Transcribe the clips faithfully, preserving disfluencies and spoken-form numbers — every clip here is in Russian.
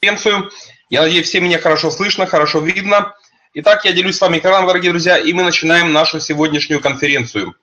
конференцию. Я надеюсь, все меня хорошо слышно, хорошо видно. Итак, я делюсь с вами экраном, дорогие друзья, и мы начинаем нашу сегодняшнюю конференцию.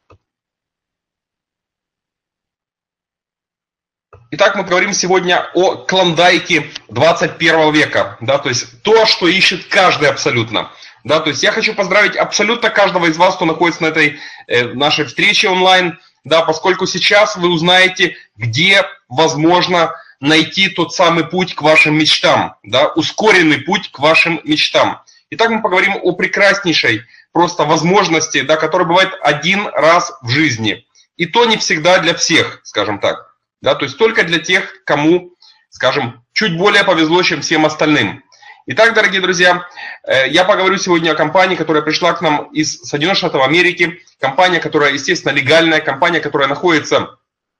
Итак, мы говорим сегодня о клондайке двадцать первого века, да, то есть то, что ищет каждый абсолютно. Да, то есть я хочу поздравить абсолютно каждого из вас, кто находится на этой э, нашей встрече онлайн, да, поскольку сейчас вы узнаете, где возможно найти тот самый путь к вашим мечтам, да, ускоренный путь к вашим мечтам. Итак, мы поговорим о прекраснейшей просто возможности, да, которая бывает один раз в жизни. И то не всегда для всех, скажем так. Да, то есть только для тех, кому, скажем, чуть более повезло, чем всем остальным. Итак, дорогие друзья, я поговорю сегодня о компании, которая пришла к нам из Соединенных Штатов Америки. Компания, которая, естественно, легальная, компания, которая находится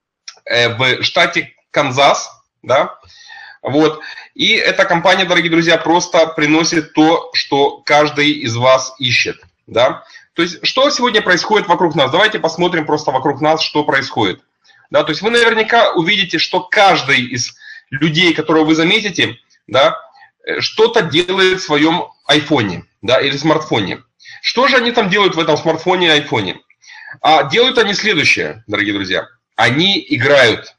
в штате Канзас. Да? Вот. И эта компания, дорогие друзья, просто приносит то, что каждый из вас ищет. Да? То есть, что сегодня происходит вокруг нас? Давайте посмотрим просто вокруг нас, что происходит. Да? То есть, вы наверняка увидите, что каждый из людей, которого вы заметите, да, что-то делает в своем айфоне, да, или смартфоне. Что же они там делают в этом смартфоне и айфоне? А делают они следующее, дорогие друзья. Они играют.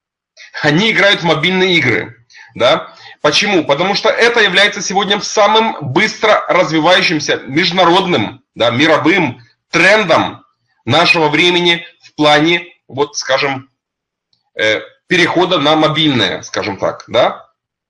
Они играют в мобильные игры. Да? Почему? Потому что это является сегодня самым быстро развивающимся международным, да, мировым трендом нашего времени в плане, вот, скажем, э, перехода на мобильное, скажем так, да?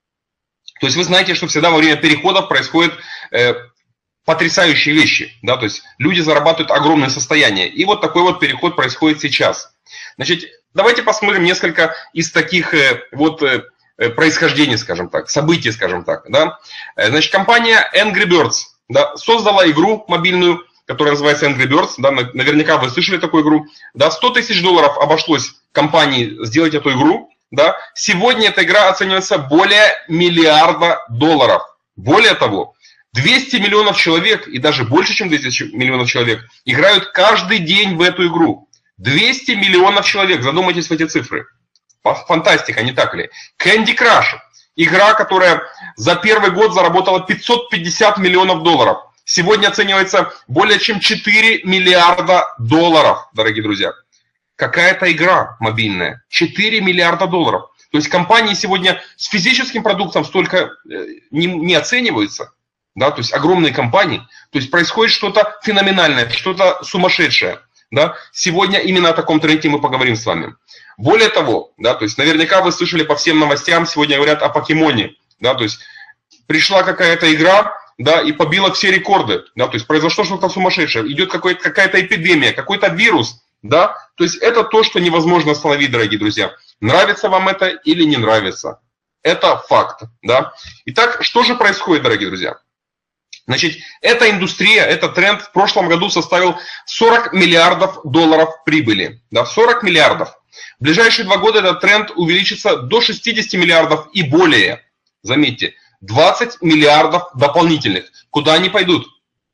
То есть вы знаете, что всегда во время переходов происходят э, потрясающие вещи. Да? То есть люди зарабатывают огромное состояние. И вот такой вот переход происходит сейчас. Значит, давайте посмотрим несколько из таких э, вот э, происхождений, скажем так, событий, скажем так. Да? Значит, компания Angry Birds, да, создала игру мобильную, которая называется Angry Birds. Да? Наверняка вы слышали такую игру. Да? сто тысяч долларов обошлось компании сделать эту игру. Да? Сегодня эта игра оценивается более миллиарда долларов. Более того, двести миллионов человек, и даже больше, чем двести миллионов человек, играют каждый день в эту игру. двести миллионов человек, задумайтесь в эти цифры. Фантастика, не так ли? Candy Crush, игра, которая за первый год заработала пятьсот пятьдесят миллионов долларов. Сегодня оценивается более чем четыре миллиарда долларов, дорогие друзья. Какая-то игра мобильная. четыре миллиарда долларов. То есть компании сегодня с физическим продуктом столько не, не оцениваются. Да? То есть огромные компании. То есть происходит что-то феноменальное, что-то сумасшедшее. Да? Сегодня именно о таком тренде мы поговорим с вами. Более того, да, то есть наверняка вы слышали по всем новостям, сегодня говорят о покемоне. Да? То есть пришла какая-то игра, да, и побила все рекорды. Да? То есть произошло что-то сумасшедшее. Идет какая-то эпидемия, какой-то вирус. Да? То есть это то, что невозможно остановить, дорогие друзья. Нравится вам это или не нравится. Это факт. Да? Итак, что же происходит, дорогие друзья? Значит, эта индустрия, этот тренд в прошлом году составил сорок миллиардов долларов прибыли. Да? сорок миллиардов. В ближайшие два года этот тренд увеличится до шестидесяти миллиардов и более. Заметьте, двадцать миллиардов дополнительных. Куда они пойдут?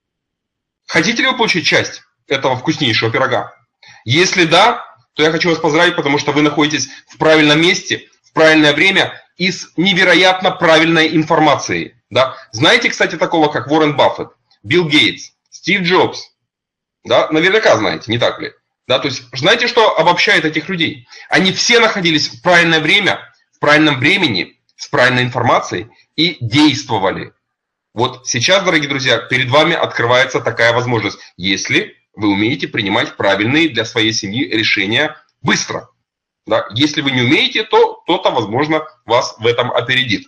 Хотите ли вы получить часть этого вкуснейшего пирога? Если да, то я хочу вас поздравить, потому что вы находитесь в правильном месте, в правильное время и с невероятно правильной информацией. Да? Знаете, кстати, такого, как Уоррен Баффет, Билл Гейтс, Стив Джобс? Да? Наверняка знаете, не так ли? Да? То есть знаете, что обобщает этих людей? Они все находились в правильное время, в правильном времени, с правильной информацией и действовали. Вот сейчас, дорогие друзья, перед вами открывается такая возможность, если вы умеете принимать правильные для своей семьи решения быстро. Да? Если вы не умеете, то кто-то, возможно, вас в этом опередит.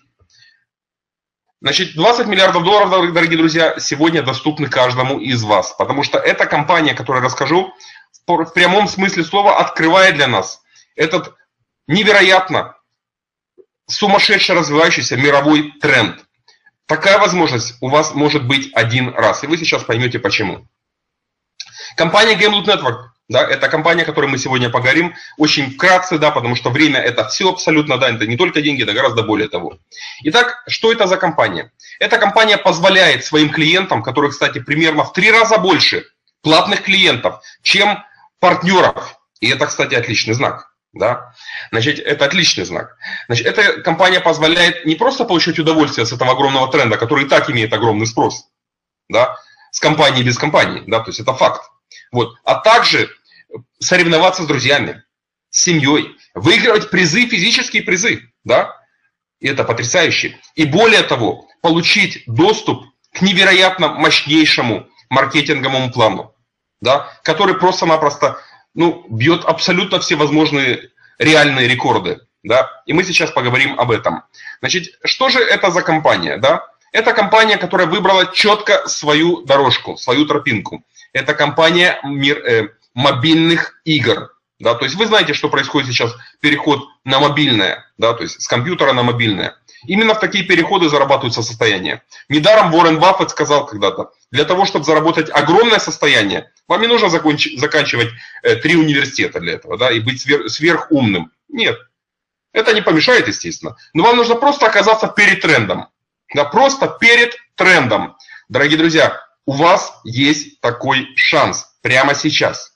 Значит, двадцать миллиардов долларов, дорогие друзья, сегодня доступны каждому из вас. Потому что эта компания, о которой я расскажу, в прямом смысле слова открывает для нас этот невероятно сумасшедше развивающийся мировой тренд. Такая возможность у вас может быть один раз. И вы сейчас поймете почему. Компания Gameloot Network, да, это компания, о которой мы сегодня поговорим, очень вкратце, да, потому что время это все абсолютно, да, это не только деньги, это гораздо более того. Итак, что это за компания? Эта компания позволяет своим клиентам, которых, кстати, примерно в три раза больше платных клиентов, чем партнеров, и это, кстати, отличный знак. Да? Значит, это отличный знак. Значит, эта компания позволяет не просто получать удовольствие с этого огромного тренда, который и так имеет огромный спрос, да, с компанией без компании, да, то есть это факт. Вот. А также соревноваться с друзьями, с семьей, выигрывать призы, физические призы, да, и это потрясающе. И более того, получить доступ к невероятно мощнейшему маркетинговому плану, да, который просто-напросто, ну, бьет абсолютно все возможные реальные рекорды, да, и мы сейчас поговорим об этом. Значит, что же это за компания, да? Это компания, которая выбрала четко свою дорожку, свою тропинку. Это компания мир, э, мобильных игр, да, то есть вы знаете, что происходит сейчас переход на мобильное, да, то есть с компьютера на мобильное. Именно в такие переходы зарабатываются состояния. Недаром Уоррен Баффет сказал когда-то, для того, чтобы заработать огромное состояние, вам не нужно закончить, заканчивать э, три университета для этого, да, и быть свер, сверхумным. Нет, это не помешает, естественно. Но вам нужно просто оказаться перед трендом. Да, просто перед трендом. Дорогие друзья, у вас есть такой шанс прямо сейчас.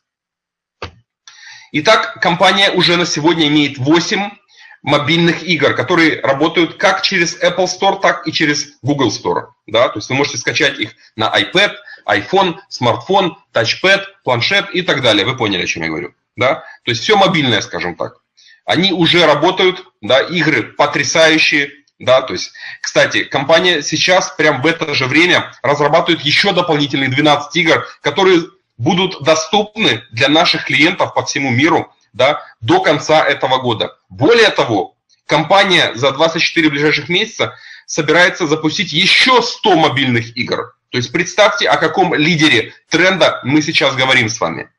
Итак, компания уже на сегодня имеет восемь мобильных игр, которые работают как через Apple Store, так и через Google Store. Да? То есть вы можете скачать их на iPad, iPhone, смартфон, тачпэд, планшет и так далее. Вы поняли, о чем я говорю. Да? То есть все мобильное, скажем так. Они уже работают, да, игры потрясающие. Да, то есть, кстати, компания сейчас, прям в это же время, разрабатывает еще дополнительные двенадцать игр, которые будут доступны для наших клиентов по всему миру, да, до конца этого года. Более того, компания за двадцать четыре ближайших месяца собирается запустить еще сто мобильных игр. То есть представьте, о каком лидере тренда мы сейчас говорим с вами.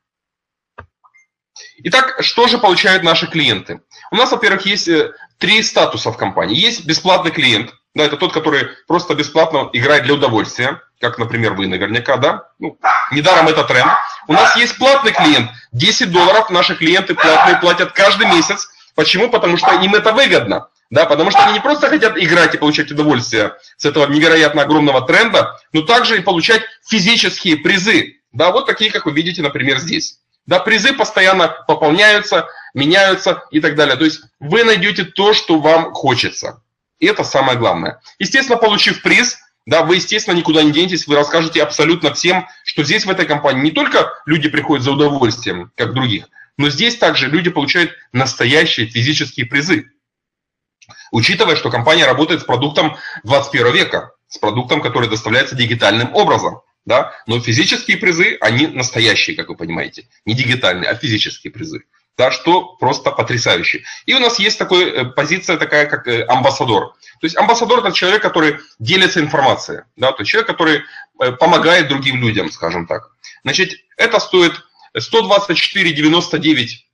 Итак, что же получают наши клиенты? У нас, во-первых, есть три статуса в компании. Есть бесплатный клиент, да, это тот, который просто бесплатно играет для удовольствия, как, например, вы наверняка, да, ну, недаром это тренд. У нас есть платный клиент, десять долларов наши клиенты платные платят каждый месяц. Почему? Потому что им это выгодно, да, потому что они не просто хотят играть и получать удовольствие с этого невероятно огромного тренда, но также и получать физические призы, да, вот такие, как вы видите, например, здесь. Да, призы постоянно пополняются, меняются и так далее. То есть вы найдете то, что вам хочется. И это самое главное. Естественно, получив приз, да, вы, естественно, никуда не денетесь, вы расскажете абсолютно всем, что здесь в этой компании не только люди приходят за удовольствием, как в других, но здесь также люди получают настоящие физические призы. Учитывая, что компания работает с продуктом двадцать первого века, с продуктом, который доставляется дигитальным образом. Да? Но физические призы, они настоящие, как вы понимаете. Не дигитальные, а физические призы. Да, что просто потрясающе. И у нас есть такая позиция, такая как амбассадор. То есть амбассадор – это человек, который делится информацией. Да? То есть человек, который помогает другим людям, скажем так. Значит, это стоит сто двадцать четыре девяносто девять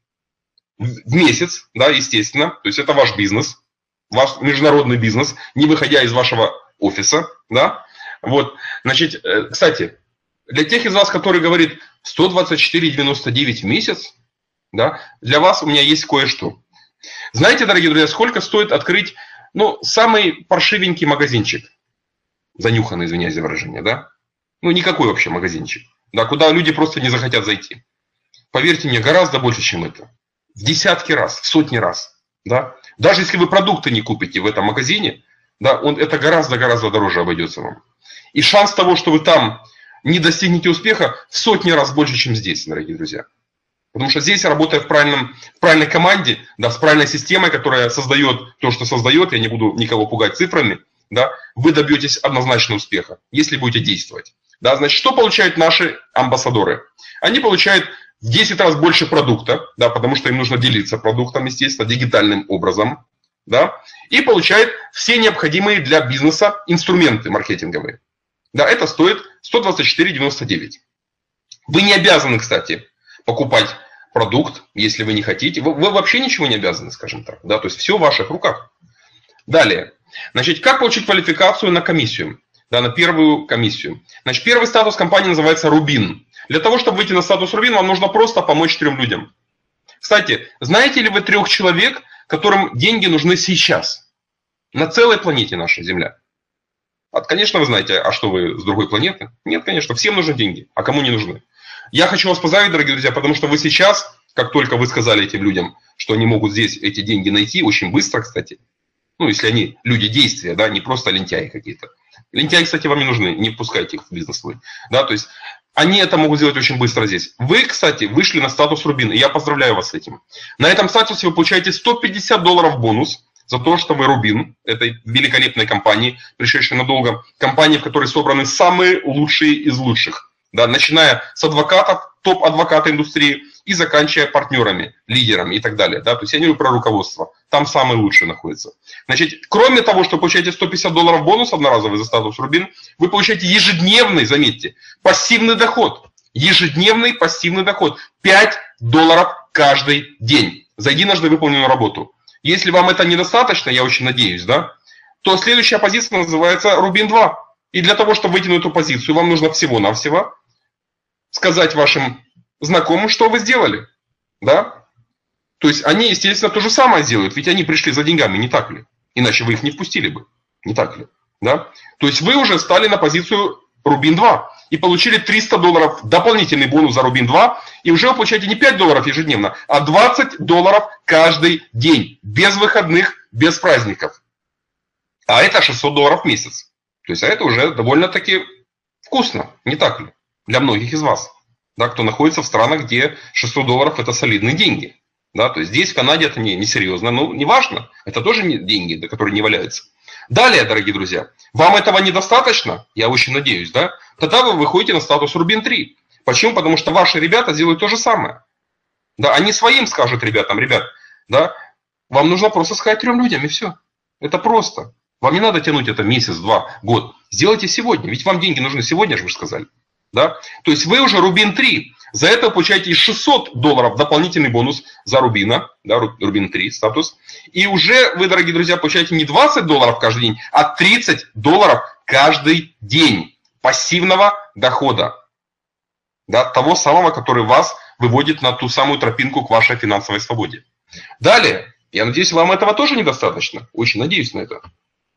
в месяц, да, естественно. То есть это ваш бизнес, ваш международный бизнес, не выходя из вашего офиса, да. Вот, значит, кстати, для тех из вас, которые говорят сто двадцать четыре девяносто девять в месяц, да, для вас у меня есть кое-что. Знаете, дорогие друзья, сколько стоит открыть, ну, самый паршивенький магазинчик? Занюханный, извиняюсь за выражение, да? Ну, никакой вообще магазинчик, да, куда люди просто не захотят зайти. Поверьте мне, гораздо больше, чем это. В десятки раз, в сотни раз, да. Даже если вы продукты не купите в этом магазине, да, он, это гораздо-гораздо дороже обойдется вам. И шанс того, что вы там не достигнете успеха, в сотни раз больше, чем здесь, дорогие друзья. Потому что здесь, работая в, правильном, в правильной команде, да, с правильной системой, которая создает то, что создает, я не буду никого пугать цифрами, да, вы добьетесь однозначно успеха, если будете действовать. Да, значит, что получают наши амбассадоры? Они получают в десять раз больше продукта, да, потому что им нужно делиться продуктом, естественно, дигитальным образом, да, и получают все необходимые для бизнеса инструменты маркетинговые. Да, это стоит сто двадцать четыре девяносто девять. Вы не обязаны, кстати, покупать продукт, если вы не хотите. Вы, вы вообще ничего не обязаны, скажем так. Да, то есть все в ваших руках. Далее. Значит, как получить квалификацию на комиссию? Да, на первую комиссию. Значит, первый статус компании называется Рубин. Для того, чтобы выйти на статус Рубин, вам нужно просто помочь трем людям. Кстати, знаете ли вы трех человек, которым деньги нужны сейчас? На целой планете наша Земля. Конечно, вы знаете, а что вы с другой планеты? Нет, конечно, всем нужны деньги, а кому не нужны? Я хочу вас поздравить, дорогие друзья, потому что вы сейчас как только вы сказали этим людям, что они могут здесь эти деньги найти, очень быстро, кстати, ну, если они люди действия, да, не просто лентяи какие-то. Лентяи, кстати, вам не нужны, не впускайте их в бизнес свой. Да, то есть они это могут сделать очень быстро здесь. Вы, кстати, вышли на статус Рубин, и я поздравляю вас с этим. На этом статусе вы получаете сто пятьдесят долларов бонус за то, что вы Рубин, этой великолепной компании, пришедшей надолго, компании, в которой собраны самые лучшие из лучших. Да, начиная с адвокатов, топ-адвоката индустрии, и заканчивая партнерами, лидерами и так далее. Да? То есть я не говорю про руководство. Там самые лучшие находятся. Значит, кроме того, что вы получаете сто пятьдесят долларов бонус одноразовый за статус Рубин, вы получаете ежедневный, заметьте, пассивный доход. Ежедневный пассивный доход. пять долларов каждый день за единожды выполненную работу. Если вам это недостаточно, я очень надеюсь, да, то следующая позиция называется Рубин два. И для того, чтобы выйти на эту позицию, вам нужно всего-навсего сказать вашим знакомым, что вы сделали. Да? То есть они, естественно, то же самое сделают, ведь они пришли за деньгами, не так ли? Иначе вы их не впустили бы, не так ли? Да? То есть вы уже стали на позицию Рубин два и получили триста долларов дополнительный бонус за Рубин два, и уже вы получаете не пять долларов ежедневно, а двадцать долларов каждый день, без выходных, без праздников. А это шестьсот долларов в месяц. То есть а это уже довольно-таки вкусно, не так ли? Для многих из вас, да, кто находится в странах, где шестьсот долларов это солидные деньги. Да, то есть здесь, в Канаде, это не, не серьезно, но не важно, это тоже не деньги, которые не валяются. Далее, дорогие друзья, вам этого недостаточно, я очень надеюсь, да, тогда вы выходите на статус Рубин три. Почему? Потому что ваши ребята сделают то же самое. Да, они своим скажут ребятам, ребят, да, вам нужно просто сказать трем людям, и все. Это просто. Вам не надо тянуть это месяц, два, год. Сделайте сегодня, ведь вам деньги нужны сегодня, же вы же сказали. Да? То есть вы уже Рубин три. За это получаете шестьсот долларов дополнительный бонус за Рубина, да, Рубин три статус. И уже вы, дорогие друзья, получаете не двадцать долларов каждый день, а тридцать долларов каждый день пассивного дохода. Да, того самого, который вас выводит на ту самую тропинку к вашей финансовой свободе. Далее, я надеюсь, вам этого тоже недостаточно. Очень надеюсь на это.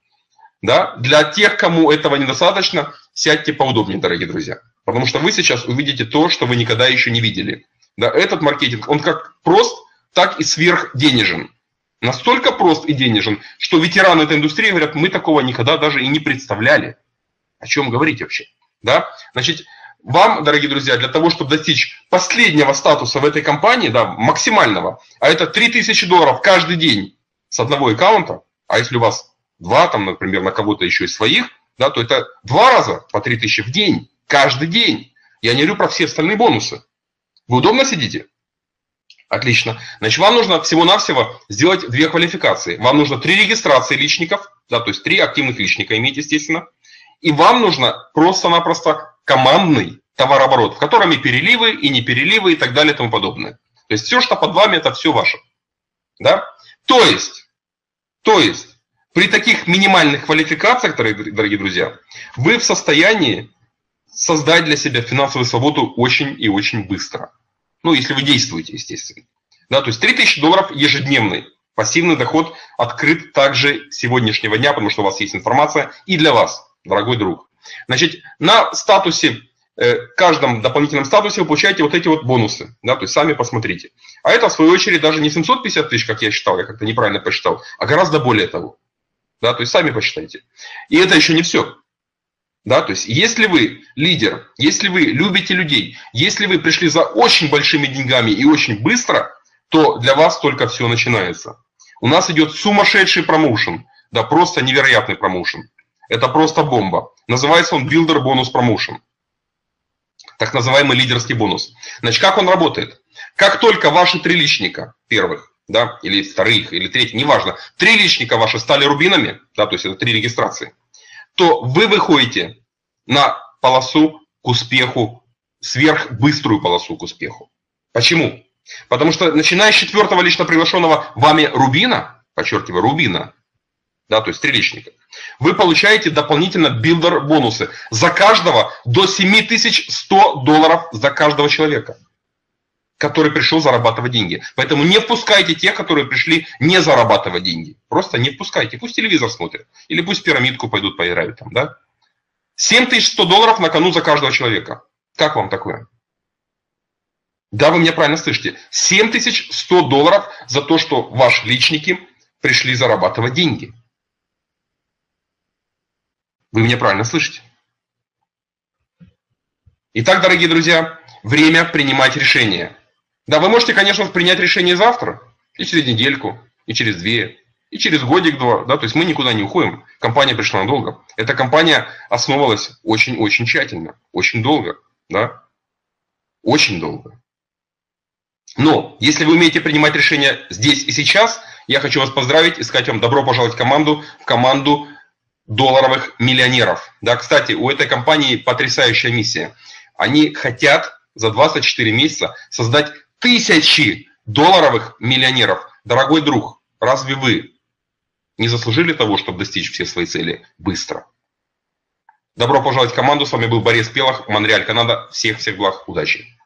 Да? Для тех, кому этого недостаточно, сядьте поудобнее, дорогие друзья. Потому что вы сейчас увидите то, что вы никогда еще не видели. Да, этот маркетинг, он как прост, так и сверхденежен. Настолько прост и денежен, что ветераны этой индустрии говорят, мы такого никогда даже и не представляли. О чем говорить вообще? Да? Значит, вам, дорогие друзья, для того, чтобы достичь последнего статуса в этой компании, да, максимального, а это три тысячи долларов каждый день с одного аккаунта, а если у вас два, там, например, на кого-то еще из своих, да, то это два раза по три тысячи в день. Каждый день. Я не говорю про все остальные бонусы. Вы удобно сидите? Отлично. Значит, вам нужно всего-навсего сделать две квалификации. Вам нужно три регистрации личников, да, то есть три активных личника иметь, естественно. И вам нужно просто-напросто командный товарооборот, в котором и переливы, и не переливы, и так далее, и тому подобное. То есть все, что под вами, это все ваше. Да? То есть, то есть, при таких минимальных квалификациях, дорогие друзья, вы в состоянии создать для себя финансовую свободу очень и очень быстро. Ну, если вы действуете, естественно. Да, то есть три тысячи долларов ежедневный пассивный доход открыт также с сегодняшнего дня, потому что у вас есть информация и для вас, дорогой друг. Значит, на статусе, э, каждом дополнительном статусе вы получаете вот эти вот бонусы. Да, то есть сами посмотрите. А это, в свою очередь, даже не семьсот пятьдесят тысяч, как я считал, я как-то неправильно посчитал, а гораздо более того. Да, то есть сами посчитайте. И это еще не все. Да, то есть, если вы лидер, если вы любите людей, если вы пришли за очень большими деньгами и очень быстро, то для вас только все начинается. У нас идет сумасшедший промоушен, да, просто невероятный промоушен. Это просто бомба. Называется он Builder Bonus Promotion. Так называемый лидерский бонус. Значит, как он работает? Как только ваши три личника первых, да, или вторых, или третьих, неважно, три личника ваши стали рубинами, да, то есть это три регистрации, то вы выходите на полосу к успеху, сверхбыструю полосу к успеху. Почему? Потому что начиная с четвертого лично приглашенного вами рубина, подчеркиваю, рубина, да, то есть три личника, вы получаете дополнительно билдер бонусы за каждого до семь тысяч сто долларов за каждого человека, который пришел зарабатывать деньги. Поэтому не впускайте тех, которые пришли не зарабатывать деньги. Просто не впускайте. Пусть телевизор смотрят. Или пусть пирамидку пойдут поиграют там, да? семь тысяч сто долларов на кону за каждого человека. Как вам такое? Да, вы меня правильно слышите. семь тысяч сто долларов за то, что ваши личники пришли зарабатывать деньги. Вы меня правильно слышите. Итак, дорогие друзья, время принимать решения. Да, вы можете, конечно, принять решение завтра, и через недельку, и через две, и через годик-два. Да, то есть мы никуда не уходим. Компания пришла надолго. Эта компания основывалась очень-очень тщательно, очень долго. Да? Очень долго. Но если вы умеете принимать решения здесь и сейчас, я хочу вас поздравить и сказать вам добро пожаловать в команду, в команду долларовых миллионеров. Да, кстати, у этой компании потрясающая миссия. Они хотят за двадцать четыре месяца создать тысячи долларовых миллионеров. Дорогой друг, разве вы не заслужили того, чтобы достичь все свои цели быстро? Добро пожаловать в команду. С вами был Борис Пелах, Монреаль, Канада. Всех-всех благ, удачи.